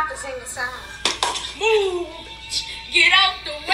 have to sing the song. Move. Get out the way.